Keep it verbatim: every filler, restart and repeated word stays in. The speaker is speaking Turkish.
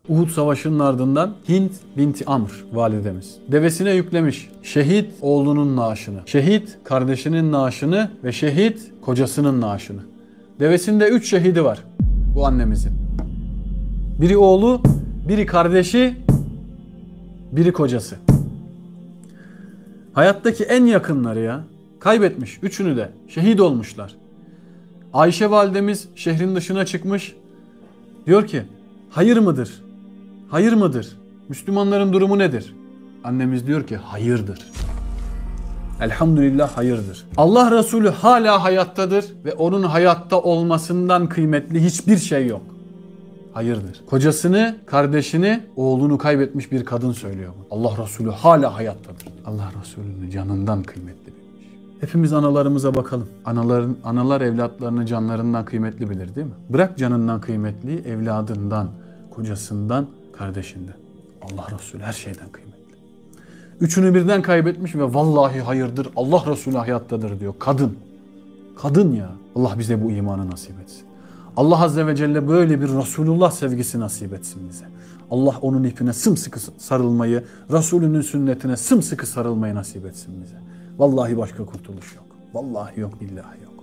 Uhud Savaşı'nın ardından Hint binti Amr validemiz devesine yüklemiş şehit oğlunun naaşını, şehit kardeşinin naaşını ve şehit kocasının naaşını. Devesinde üç şehidi var bu annemizin. Biri oğlu, biri kardeşi, biri kocası. Hayattaki en yakınları ya. Kaybetmiş. Üçünü de. Şehit olmuşlar. Ayşe validemiz şehrin dışına çıkmış. Diyor ki hayır mıdır? Hayır mıdır? Müslümanların durumu nedir? Annemiz diyor ki hayırdır. Elhamdülillah hayırdır. Allah Resulü hala hayattadır ve onun hayatta olmasından kıymetli hiçbir şey yok. Hayırdır. Kocasını, kardeşini, oğlunu kaybetmiş bir kadın söylüyor bu. Allah Resulü hala hayattadır. Allah Resulü'nü canından kıymetli bilmiş. Hepimiz analarımıza bakalım. Anaların, analar evlatlarını canlarından kıymetli bilir değil mi? Bırak canından kıymetli, evladından, kocasından, kardeşinden. Allah Resulü her şeyden kıymetli. Üçünü birden kaybetmiş ve vallahi hayırdır, Allah Resulü hayattadır diyor. Kadın. Kadın ya. Allah bize bu imanı nasip etsin. Allah Azze ve Celle böyle bir Resulullah sevgisi nasip etsin bize. Allah onun ipine sımsıkı sarılmayı, Resulünün sünnetine sımsıkı sarılmayı nasip etsin bize. Vallahi başka kurtuluş yok. Vallahi yok, billahi yok.